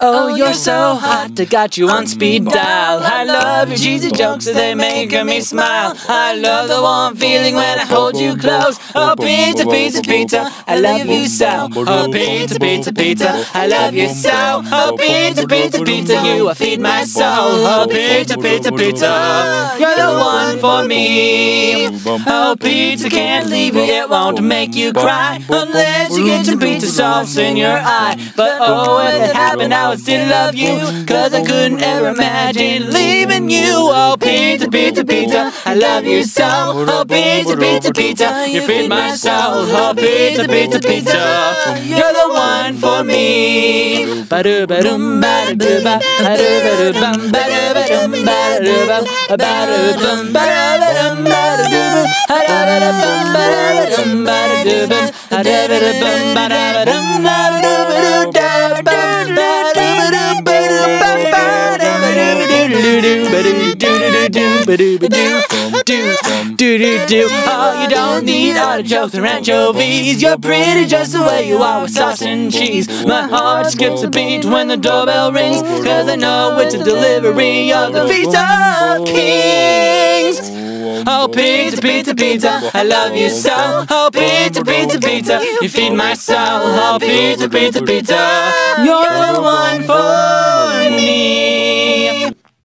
Oh, you're so hot, I got you on speed dial. I love your cheesy jokes, they make me smile. I love the warm feeling when I hold you close. Oh, pizza, pizza, pizza, I love you so. Oh, pizza, pizza, pizza, I love you so. Oh, pizza, pizza, pizza, you feed my soul. Oh, pizza, pizza, pizza, you're the one for me. Oh, pizza can't leave you, it won't make you cry unless you get some pizza sauce in your eye. But oh, if it happened, I would still love you, 'cause I couldn't ever imagine leaving you. Oh, pizza, pizza, pizza, I love you so. Oh, pizza, pizza, pizza, you feed my soul. Oh, pizza, pizza, pizza, you're the one for me. Ba-do-ba-dum, ba-da-do-ba, ba-do-ba-do-bum, ba-do-ba-dum, ba-da-do-bum, ba-do-bum, ba-da-ba-dum, ba-da-do-bum, ba-da-ba-dum, ba-da-ba-dum, ba-da-do-bum, ba-da-ba-dum, ba-da-ba-dum, oh, you don't need artichokes or anchovies. You're pretty just the way you are with sauce and cheese. My heart skips a beat when the doorbell rings, 'cause I know it's a delivery of the Feast of Kings. Oh, pizza, pizza, pizza, I love you so. Oh, pizza, pizza, pizza, you feed my soul. Oh, pizza, pizza, pizza, you're the one for me.